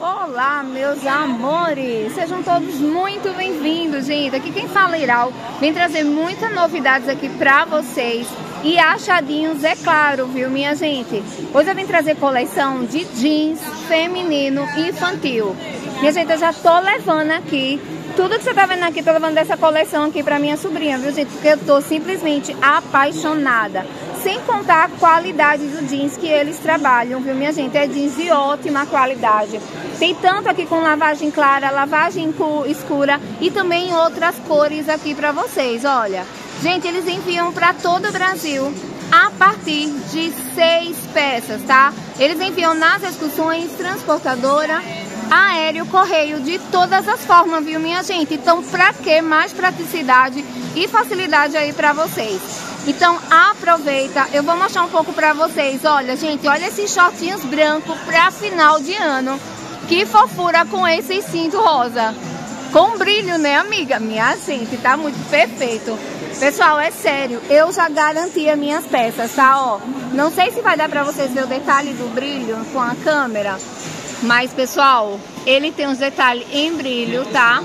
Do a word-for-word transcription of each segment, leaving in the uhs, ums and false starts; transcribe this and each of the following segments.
Olá, meus amores! Sejam todos muito bem-vindos, gente! Aqui quem fala é Iral. Vem trazer muitas novidades aqui pra vocês. E achadinhos, é claro, viu, minha gente? Hoje eu vim trazer coleção de jeans feminino e infantil. Minha gente, eu já tô levando aqui. Tudo que você tá vendo aqui, tô levando dessa coleção aqui pra minha sobrinha, viu, gente? Porque eu tô simplesmente apaixonada. Sem contar a qualidade do jeans que eles trabalham, viu, minha gente? É jeans de ótima qualidade. Tem tanto aqui com lavagem clara, lavagem escura e também outras cores aqui pra vocês, olha. Gente, eles enviam pra todo o Brasil a partir de seis peças, tá? Eles enviam nas excursões, transportadora, aéreo, correio, de todas as formas, viu, minha gente? Então, pra que mais praticidade e facilidade aí pra vocês? Então, aproveita, eu vou mostrar um pouco pra vocês. Olha, gente, olha esses shortinhos brancos pra final de ano. Que fofura com esse cinto rosa. Com brilho, né, amiga? Minha gente, tá muito perfeito. Pessoal, é sério, eu já garanti as minhas peças, tá? Ó, não sei se vai dar pra vocês ver o detalhe do brilho com a câmera. Mas, pessoal, ele tem uns detalhes em brilho, tá?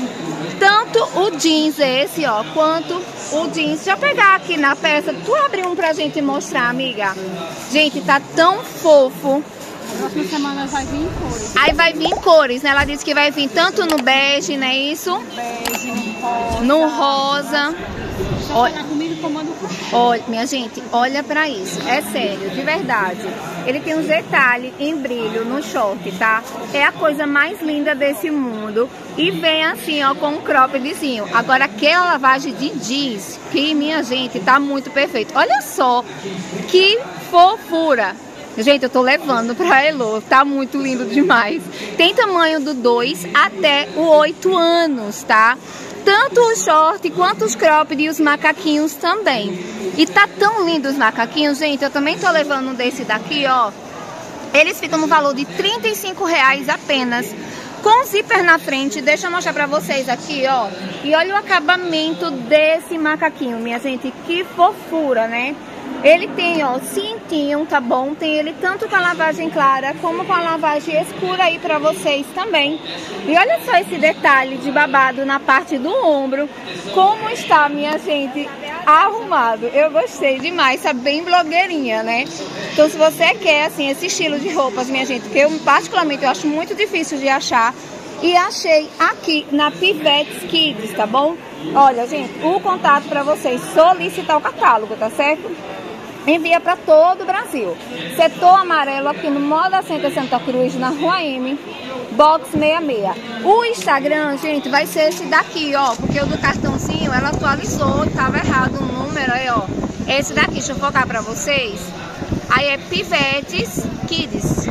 Tanto o jeans esse, ó, quanto o jeans. Deixa eu pegar aqui na peça. Tu abre um pra gente mostrar, amiga. Gente, tá tão fofo. Próxima semana vai vir em cores. Aí vai vir em cores, né? Ela disse que vai vir tanto no bege, né? Isso? Bege, no rosa. No rosa. Olha comigo, comando. Olha, minha gente, olha pra isso. É sério, de verdade. Ele tem uns detalhes em brilho no short, tá? É a coisa mais linda desse mundo. E vem assim, ó, com um croppedzinho. Agora, aquela lavagem de jeans, que, minha gente, tá muito perfeito. Olha só que fofura. Gente, eu tô levando pra Elo, tá muito lindo demais. Tem tamanho do dois até o oito anos, tá? Tanto o short quanto os cropped e os macaquinhos também. E tá tão lindo os macaquinhos, gente. Eu também tô levando um desse daqui, ó. Eles ficam no valor de trinta e cinco reais apenas. Com zíper na frente. Deixa eu mostrar pra vocês aqui, ó. E olha o acabamento desse macaquinho, minha gente. Que fofura, né? Ele tem, ó, cintinho, tá bom? Tem ele tanto com a lavagem clara como com a lavagem escura aí pra vocês também. E olha só esse detalhe de babado na parte do ombro. Como está, minha gente, arrumado. Eu gostei demais, tá bem blogueirinha, né? Então, se você quer, assim, esse estilo de roupas, minha gente, que eu, particularmente, eu acho muito difícil de achar. E achei aqui na Pivetes Kids, tá bom? Olha, gente, o contato pra vocês solicitar o catálogo, tá certo? Envia para todo o Brasil. Setor amarelo aqui no Moda Center Santa Cruz, na Rua M, box sessenta e seis. O Instagram, gente, vai ser esse daqui, ó. Porque o do cartãozinho, ela atualizou e tava errado o número aí, ó. Esse daqui, deixa eu focar para vocês. Aí é Pivetes Kids,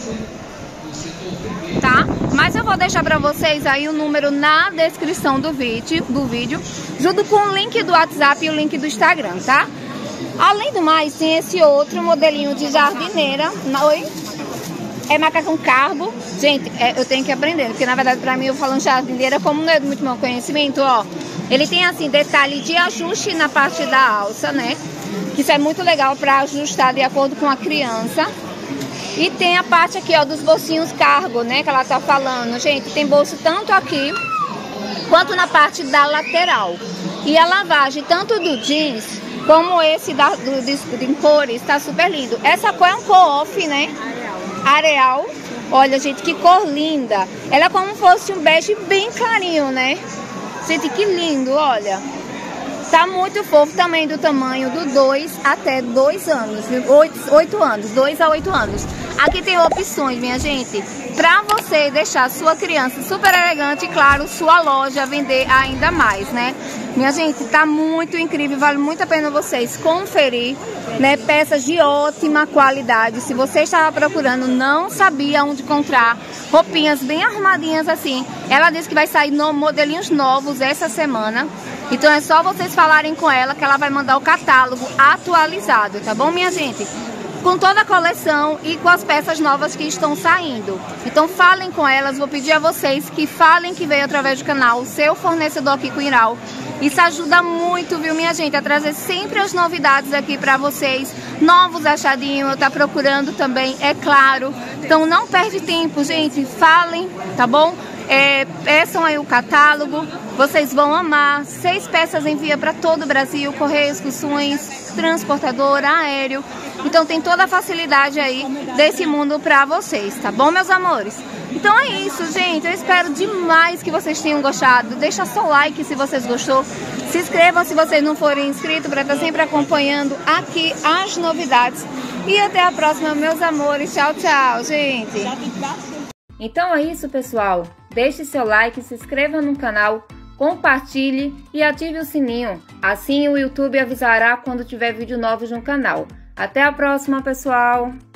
tá? Mas eu vou deixar para vocês aí o número na descrição do vídeo, do vídeo, junto com o link do WhatsApp e o link do Instagram, tá? Além do mais, tem esse outro modelinho de jardineira. Oi? É macacão carbo. Gente, é, eu tenho que aprender, porque na verdade pra mim eu falando jardineira, como não é do muito meu conhecimento, ó. Ele tem assim, detalhe de ajuste na parte da alça, né? Que isso é muito legal pra ajustar de acordo com a criança. E tem a parte aqui, ó, dos bolsinhos cargo, né? Que ela tá falando. Gente, tem bolso tanto aqui, quanto na parte da lateral. E a lavagem, tanto do jeans, como esse da, do, de, de cores, tá super lindo. Essa cor é um co-off, né? Areal. Areal. Olha, gente, que cor linda. Ela é como se fosse um bege bem clarinho, né? Gente, que lindo, olha. Tá muito fofo também, do tamanho do dois até dois anos. oito anos, dois a oito anos. Aqui tem opções, minha gente, pra você deixar sua criança super elegante e, claro, sua loja vender ainda mais, né? Minha gente, tá muito incrível, vale muito a pena vocês conferir, né? Peças de ótima qualidade. Se você estava procurando, não sabia onde encontrar roupinhas bem arrumadinhas assim, ela disse que vai sair no modelinhos novos essa semana. Então é só vocês falarem com ela que ela vai mandar o catálogo atualizado, tá bom, minha gente? Com toda a coleção e com as peças novas que estão saindo. Então falem com elas, vou pedir a vocês que falem que veio através do canal, o seu fornecedor aqui com Iral. Isso ajuda muito, viu, minha gente, a trazer sempre as novidades aqui pra vocês. Novos achadinhos, eu tá procurando também, é claro. Então não perde tempo, gente, falem, tá bom? É, peçam aí o catálogo, vocês vão amar. Seis peças envia para todo o Brasil, Correios, Expedições, transportadora, aéreo. Então tem toda a facilidade aí desse mundo para vocês, tá bom, meus amores? Então é isso, gente. Eu espero demais que vocês tenham gostado. Deixa seu like se vocês gostou. Se inscrevam se vocês não forem inscritos para estar sempre acompanhando aqui as novidades. E até a próxima, meus amores. Tchau, tchau, gente. Então é isso, pessoal. Deixe seu like, se inscreva no canal, compartilhe e ative o sininho. Assim o YouTube avisará quando tiver vídeo novos no canal. Até a próxima, pessoal!